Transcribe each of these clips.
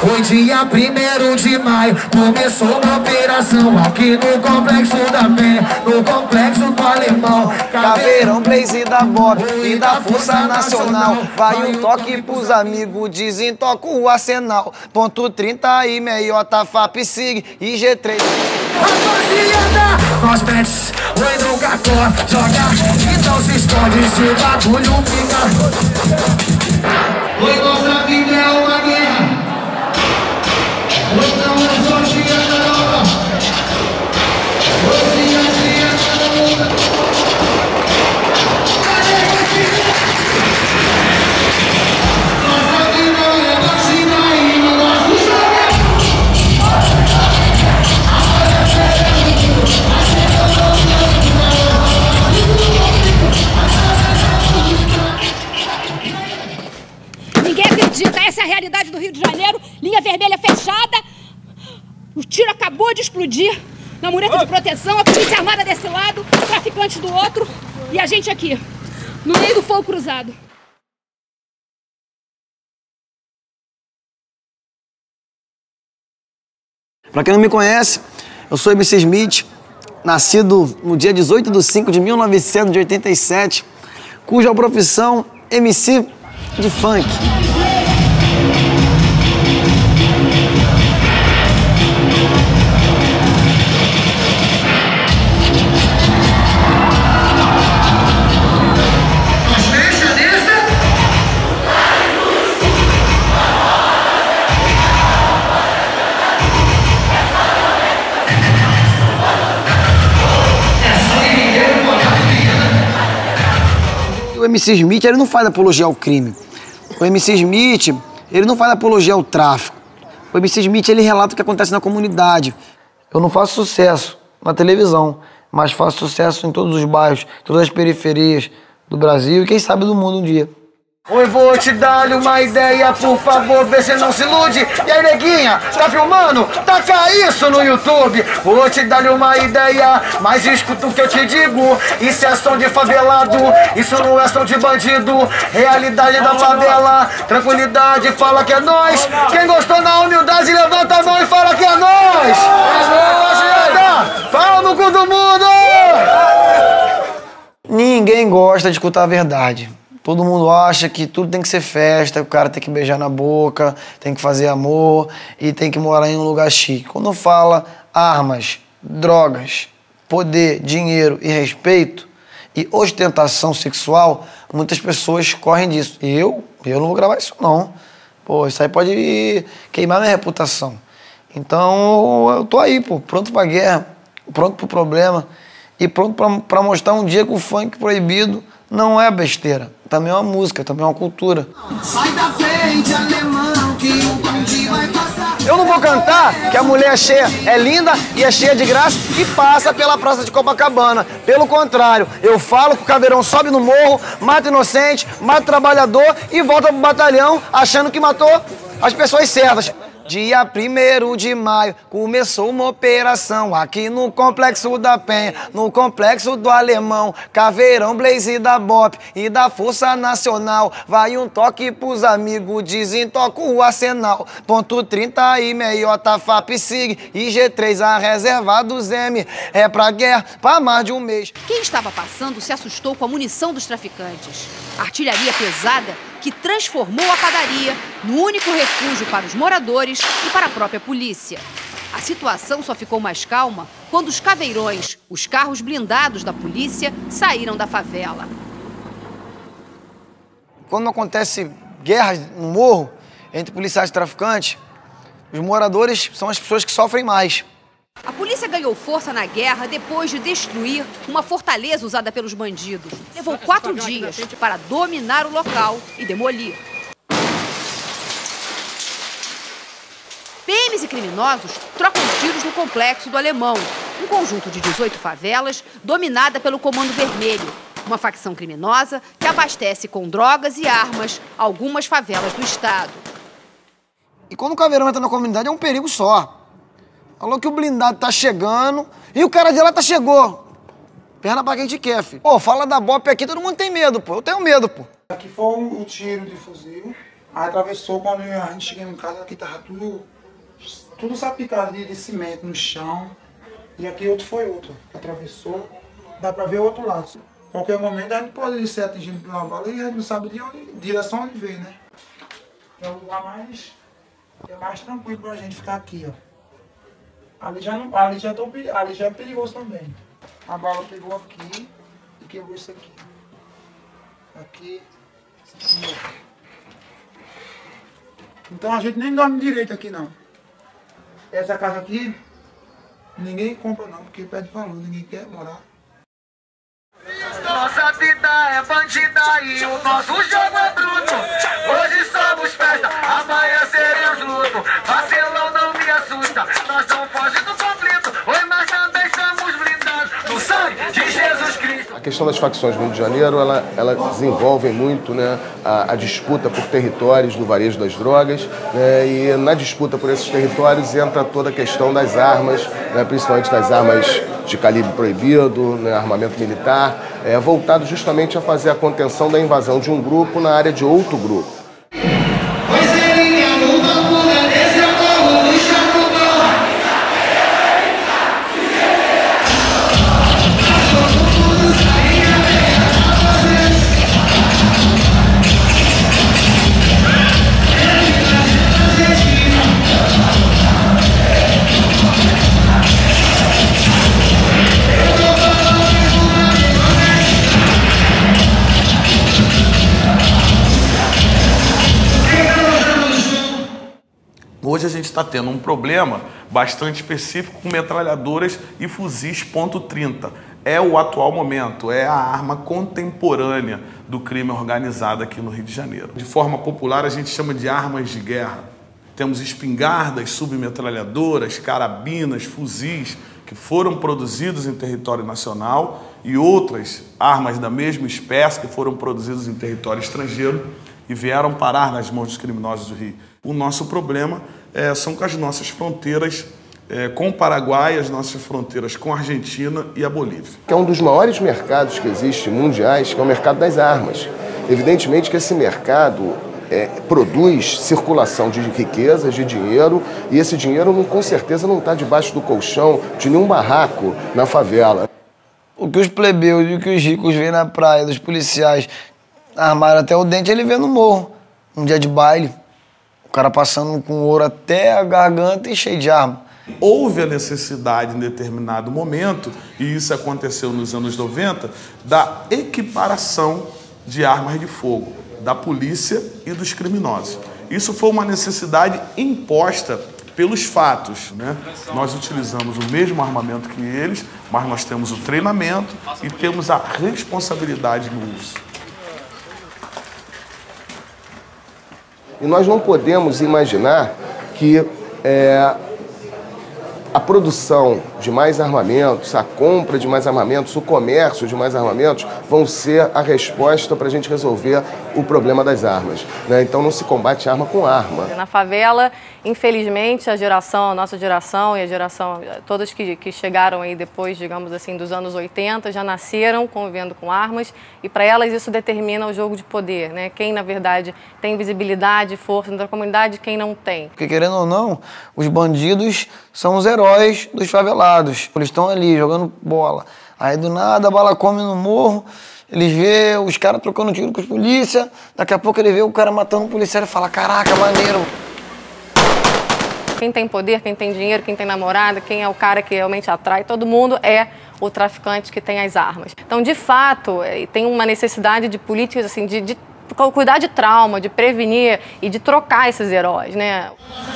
Hoje dia 1º de maio começou uma operação aqui no Complexo da Penha, no Complexo do Alemão. Caveirão, Blaze da Bob e da Força Nacional. Vai um toque pros amigos, desentoca o arsenal. Ponto 30 e meiota, FAP, SIG e G3. Rapaziada, nós pets, oi nunca corre, joga, então se esconde se o bagulho fica. Oi, nossa vida é uma guerra. Hoje não é só dia da nova. Hoje é dia da luta. Cadê esse? Nossa vida é vacina e no nosso sangue. Ninguém acredita, essa é a realidade do Rio de Janeiro. Linha vermelha fechada. O tiro acabou de explodir na mureta de proteção. A polícia armada desse lado, traficantes do outro. E a gente aqui, no meio do fogo cruzado. Pra quem não me conhece, eu sou MC Smith, nascido no dia 18 de 5 de 1987, cuja profissão MC de funk. O MC Smith, ele não faz apologia ao crime. O MC Smith, ele não faz apologia ao tráfico. O MC Smith, ele relata o que acontece na comunidade. Eu não faço sucesso na televisão, mas faço sucesso em todos os bairros, todas as periferias do Brasil e quem sabe do mundo um dia. Oi, vou te dar uma ideia, por favor, vê se não se ilude. E aí, neguinha, tá filmando? Taca isso no YouTube. Vou te dar uma ideia, mas escuta o que eu te digo. Isso é som de favelado, isso não é som de bandido. Realidade da favela, tranquilidade, fala que é nós. Quem gostou na humildade, levanta a mão e fala que é nós. Fala no cu do mundo! Ninguém gosta de escutar a verdade. Todo mundo acha que tudo tem que ser festa, que o cara tem que beijar na boca, tem que fazer amor e tem que morar em um lugar chique. Quando fala armas, drogas, poder, dinheiro e respeito e ostentação sexual, muitas pessoas correm disso. Eu não vou gravar isso não. Pô, isso aí pode queimar minha reputação. Então eu tô aí, pô, pronto pra guerra, pronto pro problema e pronto pra mostrar um dia que o funk proibido não é besteira, também é uma música, também é uma cultura. Sai da frente, alemão, que o bonde vai passar. Eu não vou cantar que a mulher cheia é linda e é cheia de graça e passa pela praça de Copacabana. Pelo contrário, eu falo que o Caveirão sobe no morro, mata inocente, mata trabalhador e volta pro batalhão achando que matou as pessoas certas. Dia 1º de maio começou uma operação aqui no Complexo da Penha, no Complexo do Alemão. Caveirão, Blaze da Bob e da Força Nacional. Vai um toque pros amigos, desentoca o arsenal. Ponto 30 e meiota, FAP, SIG e G3, a reserva dos M. É pra guerra, pra mais de um mês. Quem estava passando se assustou com a munição dos traficantes. Artilharia pesada que transformou a padaria no único refúgio para os moradores e para a própria polícia. A situação só ficou mais calma quando os caveirões, os carros blindados da polícia, saíram da favela. Quando acontece guerras no morro entre policiais e traficantes, os moradores são as pessoas que sofrem mais. A polícia ganhou força na guerra depois de destruir uma fortaleza usada pelos bandidos. Levou 4 dias para dominar o local e demolir. PMs e criminosos trocam tiros no Complexo do Alemão, um conjunto de 18 favelas dominada pelo Comando Vermelho, uma facção criminosa que abastece com drogas e armas algumas favelas do estado. E quando o Caveirão entra na comunidade é um perigo só. Falou que o blindado tá chegando e o cara de lá chegou. Perna pra quem te quer, filho. Pô, fala da Bop aqui, todo mundo tem medo, pô. Eu tenho medo, pô. Aqui foi um tiro de fuzil. Aí atravessou, quando a gente chegou em casa, aqui tava tudo salpicado de cimento no chão. E aqui outro foi outro. Atravessou, dá pra ver o outro lado. Qualquer momento a gente pode ser atingido por uma bala e a gente não sabe de onde, direção onde veio, né? É o lugar mais tranquilo pra gente ficar aqui, ó. Ali já é perigoso também. A bala pegou aqui e quebrou isso aqui. Aqui, isso aqui, ó. Então a gente nem dorme direito aqui não. Essa casa aqui, ninguém compra não, porque perde valor, ninguém quer morar. Nossa vida é bandida e o nosso jogo é bruto. Hoje somos festa, amanhã seremos luto. Vacilão não me assusta, nós não fogimos do conflito. Hoje nós também estamos blindados no sangue de Jesus Cristo. A questão das facções no Rio de Janeiro, ela desenvolve muito, né, a disputa por territórios no varejo das drogas, né, e na disputa por esses territórios entra toda a questão das armas, né, principalmente das armas de calibre proibido, né, armamento militar, voltado justamente a fazer a contenção da invasão de um grupo na área de outro grupo. Hoje a gente está tendo um problema bastante específico com metralhadoras e fuzis .30. É o atual momento, é a arma contemporânea do crime organizado aqui no Rio de Janeiro. De forma popular a gente chama de armas de guerra. Temos espingardas, submetralhadoras, carabinas, fuzis que foram produzidos em território nacional e outras armas da mesma espécie que foram produzidas em território estrangeiro e vieram parar nas mãos dos criminosos do Rio. O nosso problema são com as nossas fronteiras com o Paraguai, as nossas fronteiras com a Argentina e a Bolívia. Que é um dos maiores mercados que existem mundiais, que é o mercado das armas. Evidentemente que esse mercado produz circulação de riquezas, de dinheiro, e esse dinheiro com certeza não está debaixo do colchão de nenhum barraco na favela. O que os plebeus e o que os ricos veem na praia, dos policiais armaram até o dente, ele vê no morro, um dia de baile. O cara passando com ouro até a garganta e cheio de arma. Houve a necessidade em determinado momento, e isso aconteceu nos anos 90, da equiparação de armas de fogo, da polícia e dos criminosos. Isso foi uma necessidade imposta pelos fatos, né? Nós utilizamos o mesmo armamento que eles, mas nós temos o treinamento e temos a responsabilidade no uso. E nós não podemos imaginar que a produção de mais armamentos, a compra de mais armamentos, o comércio de mais armamentos vão ser a resposta para a gente resolver o problema das armas, né? Então não se combate arma com arma. Na favela, infelizmente, a nossa geração e a geração, todas que chegaram aí depois, digamos assim, dos anos 80, já nasceram convivendo com armas e para elas isso determina o jogo de poder, né? Quem, na verdade, tem visibilidade, força dentro da comunidade, quem não tem. Porque, querendo ou não, os bandidos são os heróis dos favelados. Eles estão ali jogando bola. Aí do nada a bala come no morro, eles vê os caras trocando tiro com os polícia, daqui a pouco ele vê o cara matando um policial e fala, caraca, maneiro. Quem tem poder, quem tem dinheiro, quem tem namorada, quem é o cara que realmente atrai, todo mundo é o traficante que tem as armas. Então, de fato, tem uma necessidade de políticas assim, de cuidar de trauma, de prevenir e de trocar esses heróis, né?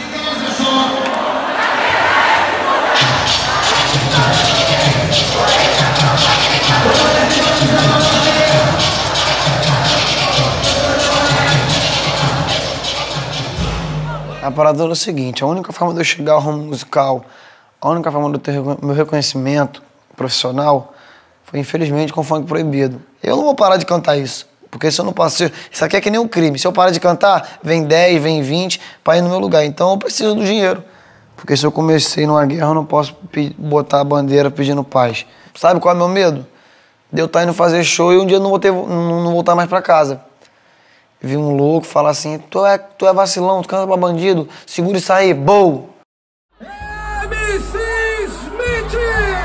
A parada é o seguinte, a única forma de eu chegar ao ramo musical, a única forma de eu ter meu reconhecimento profissional foi, infelizmente, com funk proibido. Eu não vou parar de cantar isso, porque se eu não passo... Isso aqui é que nem um crime. Se eu parar de cantar, vem 10, vem 20 para ir no meu lugar. Então eu preciso do dinheiro. Porque se eu comecei numa guerra, eu não posso botar a bandeira pedindo paz. Sabe qual é o meu medo? De eu estar indo fazer show e um dia eu não voltar mais para casa. Vi um louco falar assim, tu é vacilão, tu canta pra bandido, segura isso aí, bow! MC Smith!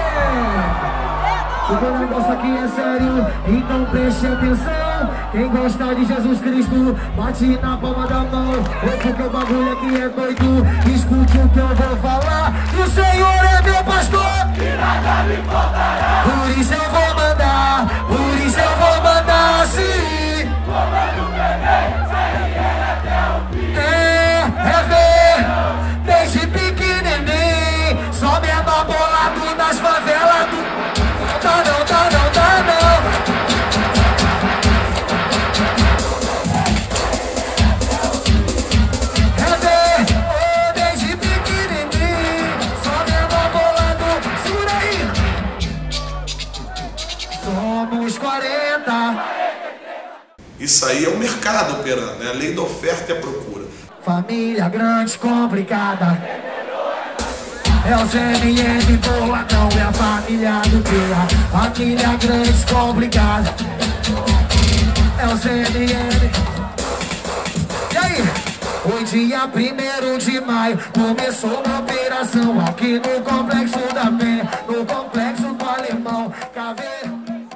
Porque o negócio aqui é sério, então preste atenção. Quem gosta de Jesus Cristo, bate na palma da mão. Ou porque o bagulho aqui é doido, escute o que eu vou falar. E o Senhor é meu pastor, e nada me faltará. Por isso eu vou mandar, por isso eu vou mandar sim. Comando bebê, sem até o fim. É ver, desde pequenininho, só menor bolado nas favelas do... Tá não. É ver, desde pequenininho, só menor bolado, segura aí. Somos 40. Isso aí é o mercado operando, é a lei da oferta e a procura. Família grande, complicada. É o CMM boladão, é a família do Pira. Família grande, complicada. É o CMM. E aí? O dia 1º de maio começou uma operação aqui no Complexo da Penha, no Complexo do Alemão. Caveira.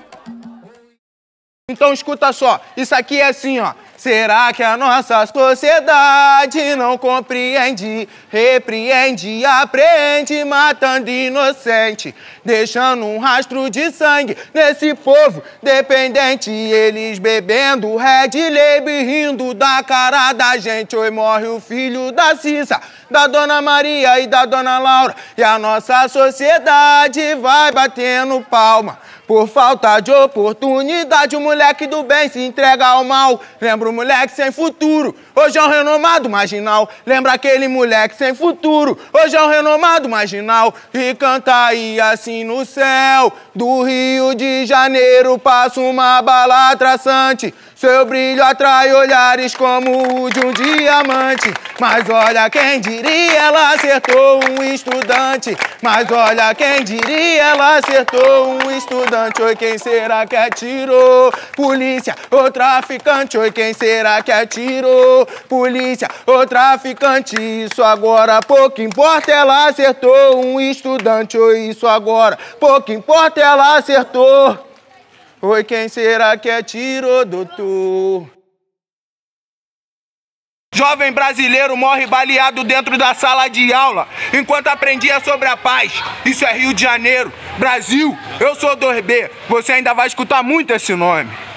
Então escuta só, isso aqui é assim, ó. Será que a nossa sociedade não compreende, repreende, aprende, matando inocente, deixando um rastro de sangue nesse povo dependente, eles bebendo Red Label, rindo da cara da gente. Oi, morre o filho da Cissa, da Dona Maria e da Dona Laura, e a nossa sociedade vai batendo palma por falta de oportunidade. O moleque do bem se entrega ao mal. Lembra o moleque sem futuro, hoje é um renomado marginal. Lembra aquele moleque sem futuro, hoje é um renomado marginal. E canta aí assim no céu do Rio de Janeiro, passa uma bala traçante. Seu brilho atrai olhares como o de um diamante. Mas olha quem diria, ela acertou um estudante. Mas olha quem diria, ela acertou um estudante. Oi, quem será que atirou? Polícia ou traficante? Oi, quem será que atirou? Polícia ou traficante? Isso agora pouco importa, ela acertou um estudante. Oi, isso agora pouco importa, ela acertou. Oi, quem será que atirou, doutor? Jovem brasileiro morre baleado dentro da sala de aula, enquanto aprendia sobre a paz. Isso é Rio de Janeiro. Brasil, eu sou 2B. Você ainda vai escutar muito esse nome.